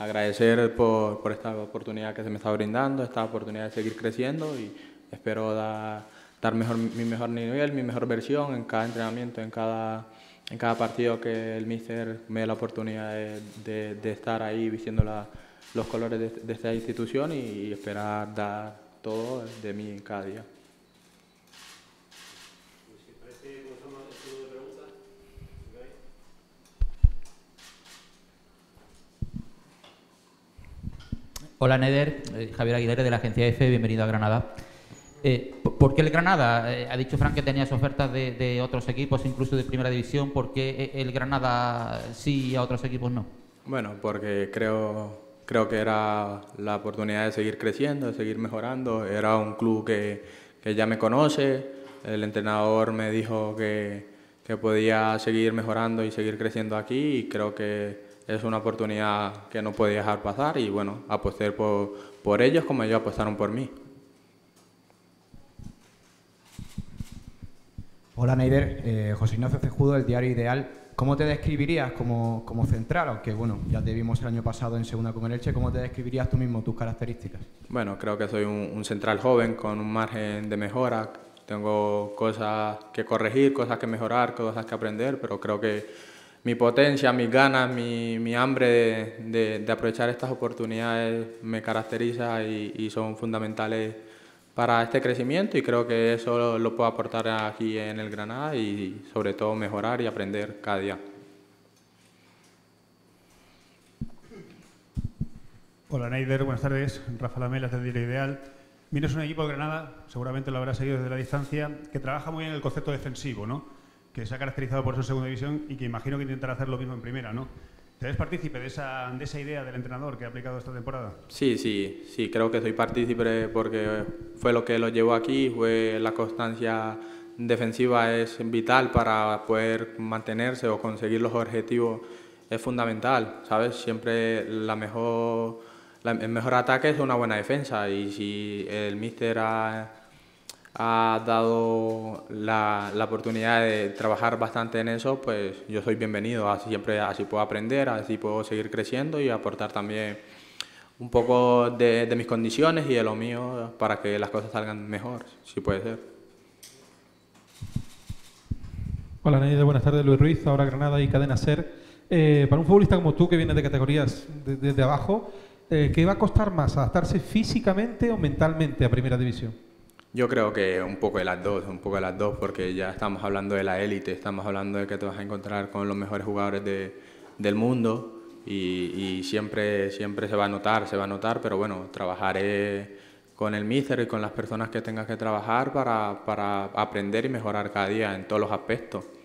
agradecer por esta oportunidad que se me está brindando, esta oportunidad de seguir creciendo y espero dar mi mejor nivel, mi mejor versión en cada entrenamiento, en cada partido que el míster me dé la oportunidad de estar ahí vistiendo los colores de esta institución y esperar dar todo de mí en cada día. Hola, Neder, Javier Aguilera de la agencia EFE, bienvenido a Granada. ¿Por qué el Granada? Ha dicho Fran que tenías ofertas de otros equipos, incluso de Primera División. ¿Por qué el Granada sí y a otros equipos no? Bueno, porque creo que era la oportunidad de seguir creciendo, de seguir mejorando. Era un club que ya me conoce, el entrenador me dijo que podía seguir mejorando y seguir creciendo aquí y creo que es una oportunidad que no podía dejar pasar y bueno, aposté por ellos como ellos apostaron por mí. Hola Neider, José Ignacio Cejudo del diario Ideal. ¿Cómo te describirías como central? Aunque bueno, ya te vimos el año pasado en segunda con el Elche, ¿cómo te describirías tú mismo, tus características? Bueno, creo que soy un central joven con un margen de mejora. Tengo cosas que corregir, cosas que mejorar, cosas que aprender, pero creo que mi potencia, mis ganas, mi hambre de aprovechar estas oportunidades me caracteriza y son fundamentales para este crecimiento y creo que eso lo puedo aportar aquí en el Granada y sobre todo mejorar y aprender cada día. Hola Neider, buenas tardes. Rafa Lamelas del Diario Ideal. Vienes un equipo de Granada, seguramente lo habrás seguido desde la distancia, que trabaja muy bien el concepto defensivo, ¿no? Que se ha caracterizado por eso en segunda división y que imagino que intentará hacer lo mismo en primera, ¿no? ¿Te ves partícipe de esa idea del entrenador que ha aplicado esta temporada? Sí, creo que soy partícipe porque fue lo que lo llevó aquí, fue la constancia defensiva es vital para poder mantenerse o conseguir los objetivos, es fundamental, ¿sabes? Siempre el mejor ataque es una buena defensa y si el míster ha dado la oportunidad de trabajar bastante en eso, pues yo soy bienvenido, así puedo aprender, así puedo seguir creciendo y aportar también un poco de mis condiciones y de lo mío para que las cosas salgan mejor, si puede ser. Hola, Neider, buenas tardes, Luis Ruiz, ahora Granada y Cadena SER. Para un futbolista como tú, que viene de categorías desde abajo, ¿qué va a costar más, adaptarse físicamente o mentalmente a Primera División? Yo creo que un poco de las dos, porque ya estamos hablando de la élite, estamos hablando de que te vas a encontrar con los mejores jugadores del mundo y siempre se va a notar, pero bueno, trabajaré con el míster y con las personas que tengas que trabajar para aprender y mejorar cada día en todos los aspectos.